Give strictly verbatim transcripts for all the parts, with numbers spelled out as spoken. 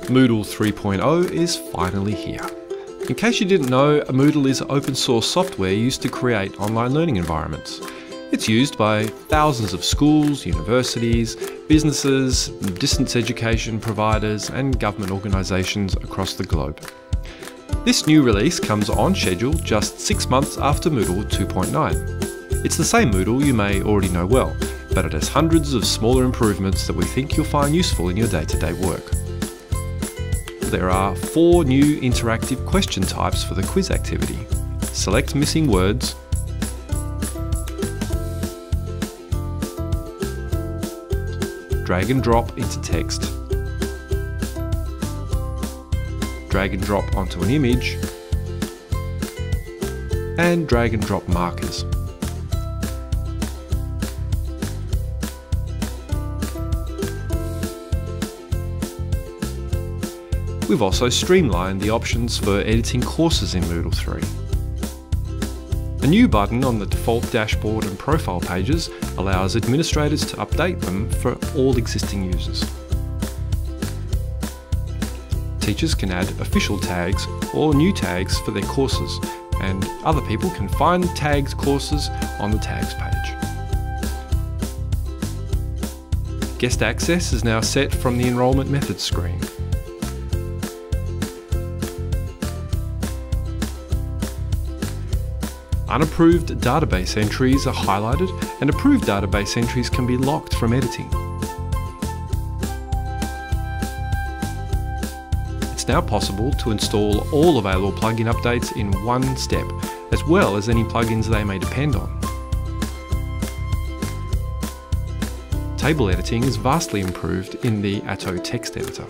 Moodle three point oh is finally here. In case you didn't know, Moodle is open source software used to create online learning environments. It's used by thousands of schools, universities, businesses, distance education providers and government organisations across the globe. This new release comes on schedule just six months after Moodle two point nine. It's the same Moodle you may already know well, but it has hundreds of smaller improvements that we think you'll find useful in your day-to-day work. There are four new interactive question types for the quiz activity. Select missing words, drag and drop into text, drag and drop onto an image, and drag and drop markers. We've also streamlined the options for editing courses in Moodle three. A new button on the default dashboard and profile pages allows administrators to update them for all existing users. Teachers can add official tags or new tags for their courses, and other people can find tagged courses on the tags page. Guest access is now set from the enrolment methods screen. Unapproved database entries are highlighted, and approved database entries can be locked from editing. It's now possible to install all available plugin updates in one step, as well as any plugins they may depend on. Table editing is vastly improved in the Atto text editor.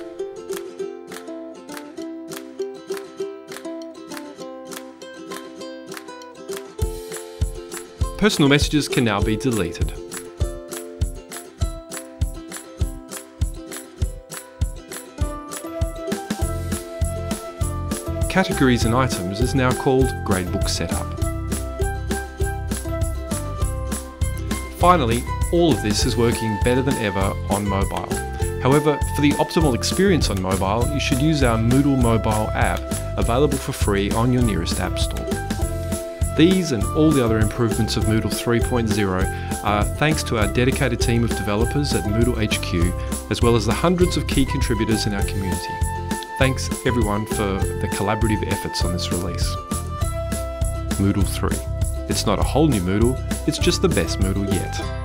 Personal messages can now be deleted. Categories and items is now called Gradebook Setup. Finally, all of this is working better than ever on mobile. However, for the optimal experience on mobile, you should use our Moodle mobile app, available for free on your nearest app store. These and all the other improvements of Moodle three point oh are thanks to our dedicated team of developers at Moodle H Q, as well as the hundreds of key contributors in our community. Thanks everyone for the collaborative efforts on this release. Moodle three. It's not a whole new Moodle, it's just the best Moodle yet.